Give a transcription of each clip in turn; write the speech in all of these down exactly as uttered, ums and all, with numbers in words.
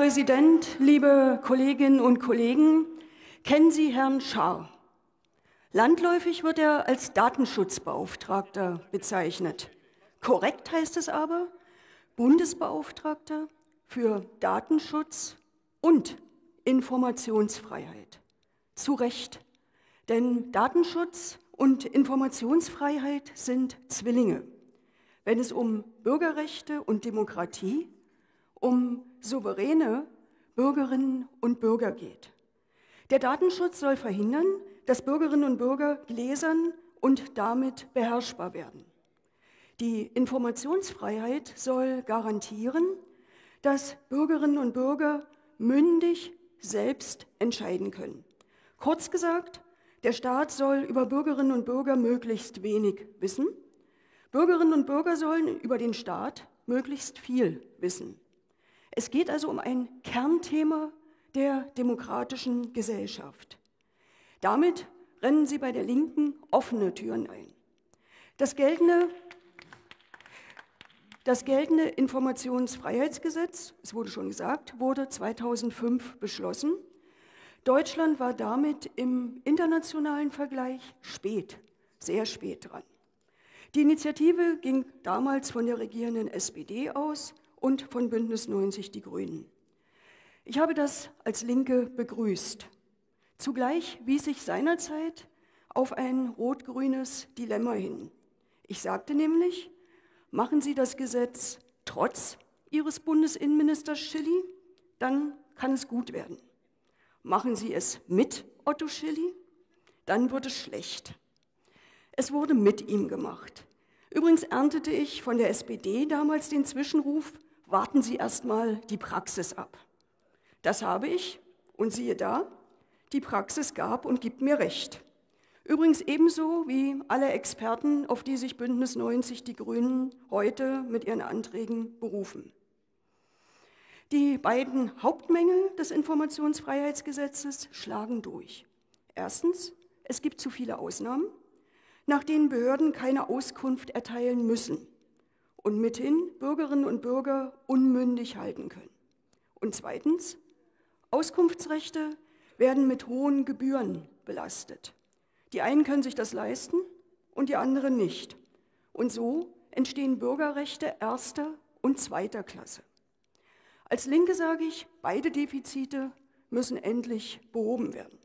Präsident, liebe Kolleginnen und Kollegen, kennen Sie Herrn Schaar? Landläufig wird er als Datenschutzbeauftragter bezeichnet. Korrekt heißt es aber Bundesbeauftragter für Datenschutz und Informationsfreiheit. Zu Recht, denn Datenschutz und Informationsfreiheit sind Zwillinge, wenn es um Bürgerrechte und Demokratie, um souveräne Bürgerinnen und Bürger geht. Der Datenschutz soll verhindern, dass Bürgerinnen und Bürger gläsern und damit beherrschbar werden. Die Informationsfreiheit soll garantieren, dass Bürgerinnen und Bürger mündig selbst entscheiden können. Kurz gesagt, der Staat soll über Bürgerinnen und Bürger möglichst wenig wissen. Bürgerinnen und Bürger sollen über den Staat möglichst viel wissen. Es geht also um ein Kernthema der demokratischen Gesellschaft. Damit rennen Sie bei der Linken offene Türen ein. Das geltende, das geltende Informationsfreiheitsgesetz, es wurde schon gesagt, wurde zweitausendfünf beschlossen. Deutschland war damit im internationalen Vergleich spät, sehr spät dran. Die Initiative ging damals von der regierenden S P D aus und von Bündnis neunzig Die Grünen. Ich habe das als Linke begrüßt. Zugleich wies ich seinerzeit auf ein rot-grünes Dilemma hin. Ich sagte nämlich, machen Sie das Gesetz trotz Ihres Bundesinnenministers Schilly, dann kann es gut werden. Machen Sie es mit Otto Schilly, dann wird es schlecht. Es wurde mit ihm gemacht. Übrigens erntete ich von der S P D damals den Zwischenruf, warten Sie erst mal die Praxis ab. Das habe ich, und siehe da, die Praxis gab und gibt mir recht. Übrigens ebenso wie alle Experten, auf die sich Bündnis neunzig Die Grünen heute mit ihren Anträgen berufen. Die beiden Hauptmängel des Informationsfreiheitsgesetzes schlagen durch. Erstens, es gibt zu viele Ausnahmen, nach denen Behörden keine Auskunft erteilen müssen und mithin Bürgerinnen und Bürger unmündig halten können. Und zweitens, Auskunftsrechte werden mit hohen Gebühren belastet. Die einen können sich das leisten und die anderen nicht. Und so entstehen Bürgerrechte erster und zweiter Klasse. Als Linke sage ich, beide Defizite müssen endlich behoben werden.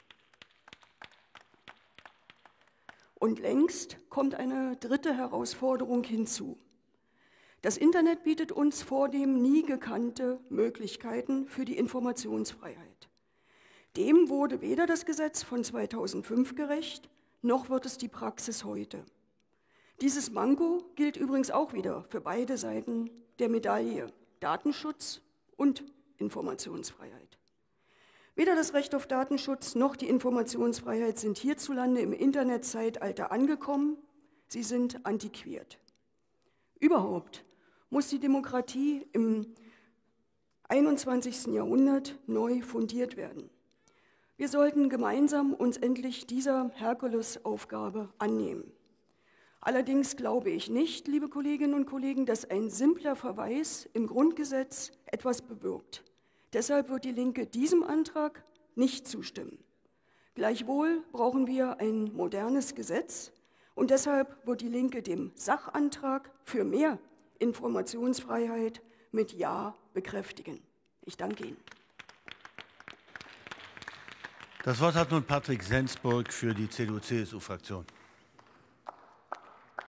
Und längst kommt eine dritte Herausforderung hinzu. Das Internet bietet uns vordem nie gekannte Möglichkeiten für die Informationsfreiheit. Dem wurde weder das Gesetz von zweitausendfünf gerecht, noch wird es die Praxis heute. Dieses Manko gilt übrigens auch wieder für beide Seiten der Medaille, Datenschutz und Informationsfreiheit. Weder das Recht auf Datenschutz noch die Informationsfreiheit sind hierzulande im Internetzeitalter angekommen, sie sind antiquiert. Überhaupt muss die Demokratie im einundzwanzigsten Jahrhundert neu fundiert werden. Wir sollten gemeinsam uns endlich dieser Herkulesaufgabe annehmen. Allerdings glaube ich nicht, liebe Kolleginnen und Kollegen, dass ein simpler Verweis im Grundgesetz etwas bewirkt. Deshalb wird die Linke diesem Antrag nicht zustimmen. Gleichwohl brauchen wir ein modernes Gesetz und deshalb wird die Linke dem Sachantrag für mehr Informationsfreiheit mit Ja bekräftigen. Ich danke Ihnen. Das Wort hat nun Patrick Sensburg für die C D U C S U-Fraktion.